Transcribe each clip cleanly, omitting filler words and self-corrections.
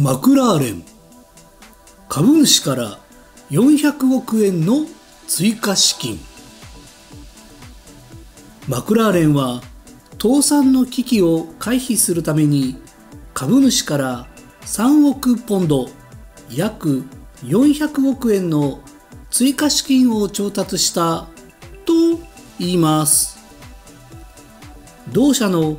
マクラーレン、株主から400億円の追加資金。マクラーレンは倒産の危機を回避するために株主から3億ポンド、約400億円の追加資金を調達したと言います。同社の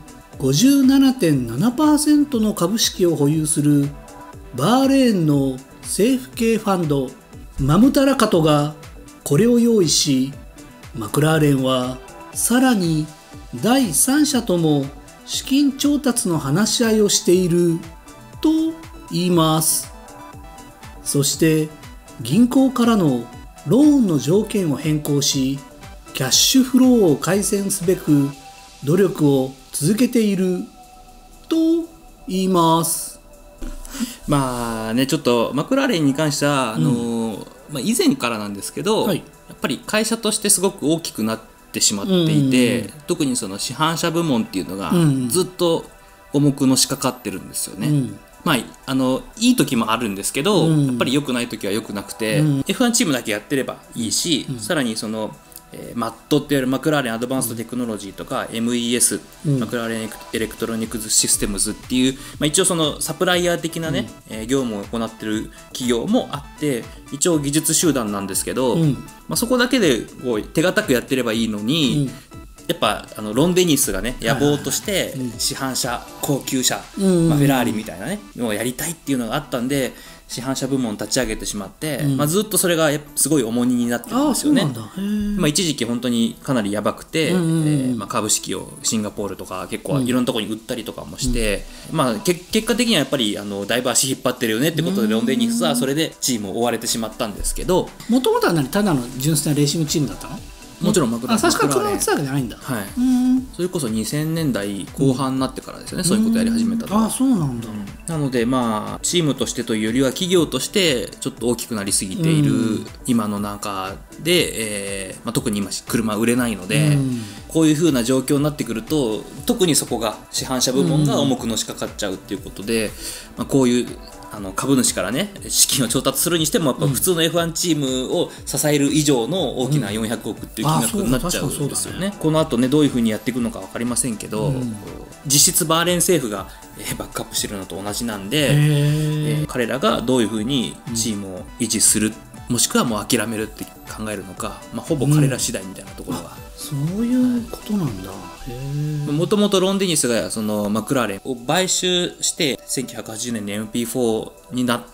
57.7% の株式を保有するバーレーンの政府系ファンドマムタラカトがこれを用意し、マクラーレンはさらに第三者とも資金調達の話し合いをしていると言います。そして銀行からのローンの条件を変更し、キャッシュフローを改善すべく努力を続けていると言います。 まあね、ちょっとマクラーレンに関しては以前からなんですけど、やっぱり会社としてすごく大きくなってしまっていて、特にその市販車部門っていうのがずっと重くのしかかってるんですよね。まあ、いい時もあるんですけど、やっぱり良くない時は良くなくて、F1 チームだけやってればいいし、さらにそのマットっていわれるマクラーレンアドバンストテクノロジーとか MES、マクラーレンエレクトロニクスシステムズっていう、一応そのサプライヤー的なね、業務を行っている企業もあって、一応技術集団なんですけど、そこだけでこう手堅くやってればいいのに、やっぱロン・デニスがね野望として市販車、高級車、フェラーリみたいなねのをやりたいっていうのがあったんで、市販車部門を立ち上げてしまって、ずっとそれがすごい重荷になってるんですよね。一時期本当にかなりやばくて、株式をシンガポールとか結構いろんなところに売ったりとかもして、結果的にはやっぱりだいぶ足引っ張ってるよねってことで、ロン・デニスはそれでチームを追われてしまったんですけど、 もともとはただの純粋なレーシングチームだったの？ もちろんマクラーレン、 最初から車を売ってたわけじゃないんだ。 それこそ2000年代後半になってからですよね、そういうことやり始めたのは。 そうなんだ。 なのでチームとしてというよりは企業としてちょっと大きくなりすぎている今の中で、特に今車売れないので、こういう風な状況になってくると、特にそこが市販車部門が重くのしかかっちゃうっていうことで、こういう株主からね資金を調達するにしても、やっぱ普通の F1 チームを支える以上の大きな400億っていう金額になっちゃうんですよね。この後ねどういう風にやっていくのか分かりませんけど、実質バーレーン政府がバックアップしてるのと同じなんで、彼らがどういう風にチームを維持する、もしくはもう諦めるって考えるのか、ほぼ彼ら次第みたいなところが、 そういうことなんだ。 もともとロン・デニスがそのマクラーレンを買収して1980年に MP4 になって、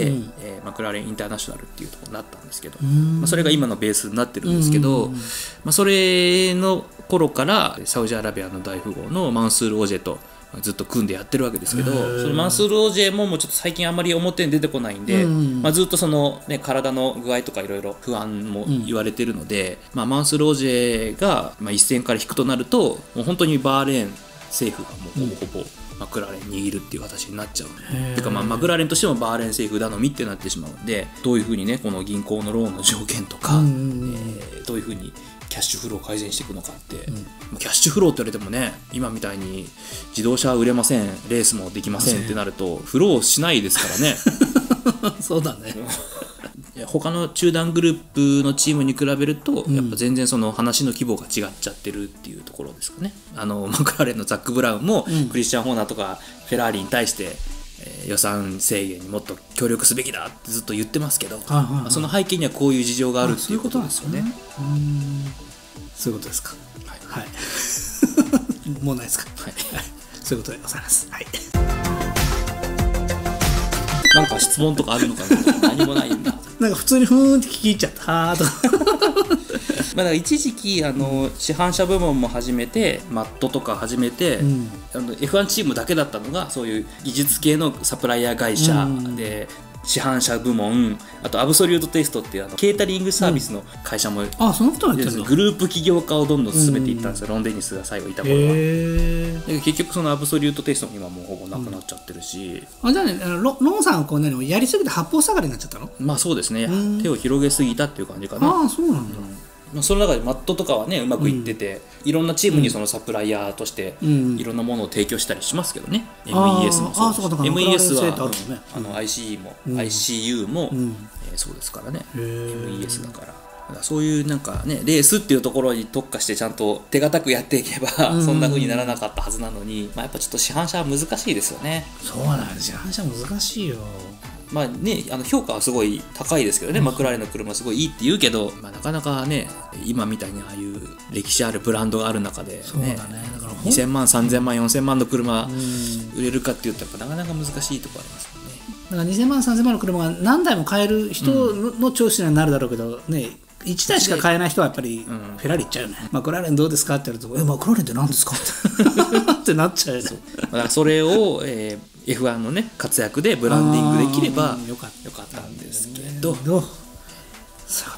マクラーレンインターナショナルっていうところになったんですけど、それが今のベースになってるんですけど、それの頃からサウジアラビアの大富豪のマンスール・オジェとずっと組んでやってるわけですけど、そのマンスール・オジェもちょっと最近あんまり表に出てこないんで、ずっとその、体の具合とかいろいろ不安も言われてるので、マンスール・オジェが、一線から引くとなると、もう本当にバーレーン政府がもうほぼほぼマクラーレン握るっていう形になっちゃうので、てかマクラーレンとしてもバーレーン政府頼みってなってしまうので、どういうふうにねこの銀行のローンの条件とか、どういうふうにキャッシュフローを改善していくのかって、キャッシュフローって言われてもね、今みたいに自動車は売れません、レースもできませんってなるとフローしないですからね。 そうだね。 他の中団グループのチームに比べると、やっぱ全然その話の規模が違っちゃってるっていうところですかね。マクラーレンのザック・ブラウンも、クリスチャン・ホーナーとかフェラーリに対して、予算制限にもっと協力すべきだってずっと言ってますけど、その背景にはこういう事情があるっていうことですよね。 そういうことですか。はい。もうないですか。はい。そういうことでございます。はい。 なんか質問とかあるのかな。何もないんだ。 なんか普通にふーんって聞き入っちゃった。はーとか。 だから一時期市販車部門も始めて、マットとか始めて、F1 チームだけだったのが、そういう技術系のサプライヤー会社で、市販車部門、あとアブソリュートテイストっていうケータリングサービスの会社も、 その人が言ってるんだ。 グループ起業家をどんどん進めていったんですよ、ロン・デニスが最後いた頃は。結局そのアブソリュートテイストも今もうほぼなくなっちゃってるし、 じゃあね、ロンさんはこうやりすぎて八方塞がりになっちゃったの？ そうですね、手を広げすぎたっていう感じかな。 そうなんだ。 その中でマットとかはねうまくいってて、いろんなチームにそのサプライヤーとしていろんなものを提供したりしますけどね、MES もそうですし、MES はICE も ICU もそうですからね、MES だから。そういうなんかねレースっていうところに特化してちゃんと手堅くやっていけばそんな風にならなかったはずなのに、やっぱちょっと市販車は難しいですよね。 そうなんです、市販車難しいよ。 まあね、評価はすごい高いですけどね、マクラーレンの車すごいいいって言うけど、なかなかね今みたいにああいう歴史あるブランドがある中で、ね、 そうだね、だから 2000万3000万4000万の車売れるかっていうとやっぱなかなか難しいところありますよね。 だから2000万3000万の車が何台も買える人の調子にはなるだろうけどね、1台しか買えない人はやっぱりフェラーリ行っちゃうよね。マクラーレンどうですかって言われるとマクラーレンって何ですかってなっちゃうよね。 だからそれを、F1 のね活躍でブランディングできればよかったんですけど、 そう